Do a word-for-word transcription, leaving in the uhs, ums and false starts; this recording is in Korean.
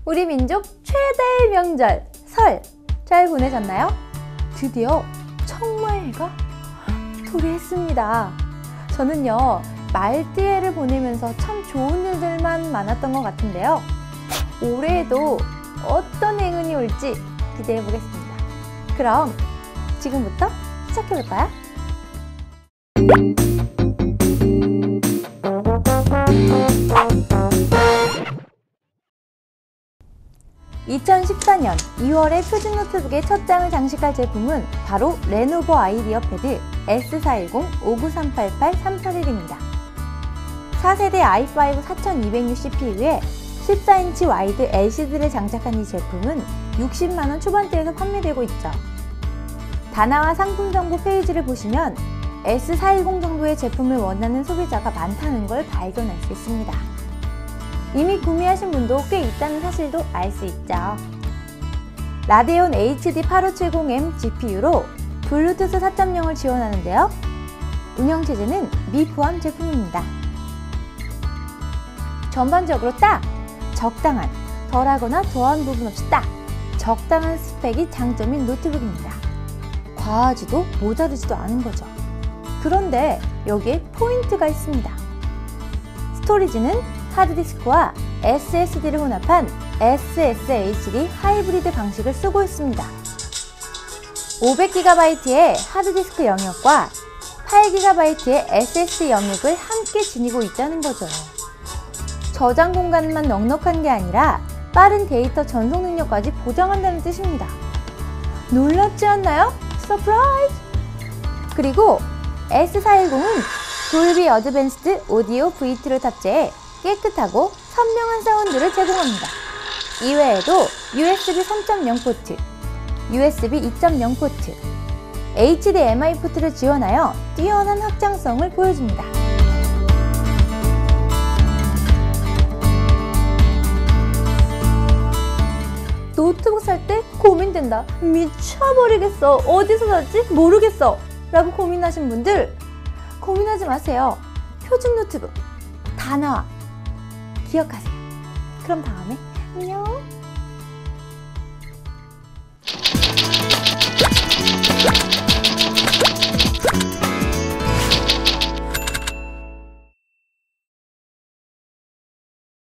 우리 민족 최대의 명절 설 잘 보내셨나요? 드디어 청마해가 도래했습니다. 저는요 말띠해를 보내면서 참 좋은 일들만 많았던 것 같은데요. 올해에도 어떤 행운이 올지 기대해 보겠습니다. 그럼 지금부터 시작해 볼까요? 이천십사 년 이월에 표준 노트북의 첫 장을 장식할 제품은 바로 레노버 아이디어 패드 에스 사백십 오구삼팔팔 삼팔일입니다. 사 세대 아이 파이브 사천이백육 씨피유에 십사 인치 와이드 엘시디를 장착한 이 제품은 육십만 원 초반대에서 판매되고 있죠. 다나와 상품 정보 페이지를 보시면 에스 사백십 정도의 제품을 원하는 소비자가 많다는 걸 발견할 수 있습니다. 이미 구매하신 분도 꽤 있다는 사실도 알 수 있죠. 라데온 에이치디 팔오칠공 엠 지피유로 블루투스 사 점 영을 지원하는데요. 운영체제는 미포함 제품입니다. 전반적으로 딱 적당한, 덜하거나 더한 부분 없이 딱 적당한 스펙이 장점인 노트북입니다. 과하지도 모자르지도 않은 거죠. 그런데 여기에 포인트가 있습니다. 스토리지는 하드디스크와 에스에스디를 혼합한 에스에스에이치디 하이브리드 방식을 쓰고 있습니다. 오백 기가바이트의 하드디스크 영역과 팔 기가바이트의 에스에스디 영역을 함께 지니고 있다는 거죠. 저장 공간만 넉넉한 게 아니라 빠른 데이터 전송 능력까지 보장한다는 뜻입니다. 놀랍지 않나요? 서프라이즈! 그리고 에스 사백십은 돌비 어드밴스드 오디오 브이 투를 탑재해 깨끗하고 선명한 사운드를 제공합니다. 이외에도 유에스비 삼 점 영 포트, 유에스비 이 점 영 포트, 에이치디엠아이 포트를 지원하여 뛰어난 확장성을 보여줍니다. 노트북 살 때 고민된다, 미쳐버리겠어, 어디서 샀지 모르겠어 라고 고민하신 분들 고민하지 마세요. 표준 노트북 다나와 기억하세요. 그럼 다음에 안녕.